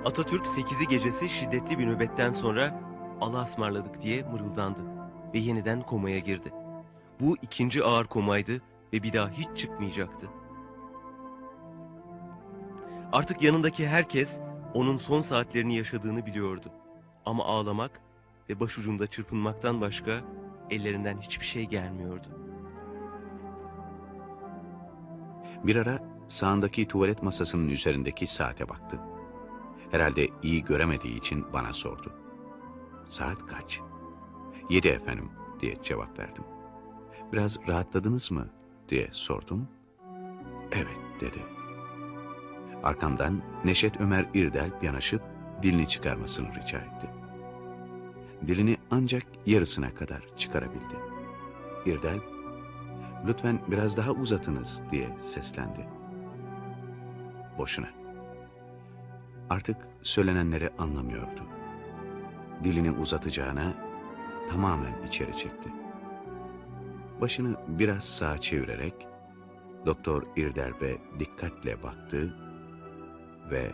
Atatürk 8'i gecesi şiddetli bir nöbetten sonra "Allah'a ısmarladık" diye mırıldandı ve yeniden komaya girdi. Bu ikinci ağır komaydı ve bir daha hiç çıkmayacaktı. Artık yanındaki herkes onun son saatlerini yaşadığını biliyordu. Ama ağlamak ve başucunda çırpınmaktan başka ellerinden hiçbir şey gelmiyordu. Bir ara sağındaki tuvalet masasının üzerindeki saate baktı. Herhalde iyi göremediği için bana sordu. "Saat kaç?" "7 efendim," diye cevap verdim. "Biraz rahatladınız mı?" diye sordum. "Evet," dedi. Arkamdan Neşet Ömer İrdel yanaşıp dilini çıkarmasını rica etti. Dilini ancak yarısına kadar çıkarabildi. İrdel, "Lütfen biraz daha uzatınız," diye seslendi. Boşuna. Artık söylenenleri anlamıyordu. Dilini uzatacağına tamamen içeri çekti. Başını biraz sağa çevirerek Doktor İrdelbe dikkatle baktı ve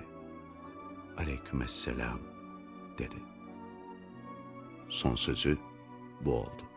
"Aleykümselam" dedi. Son sözü bu oldu.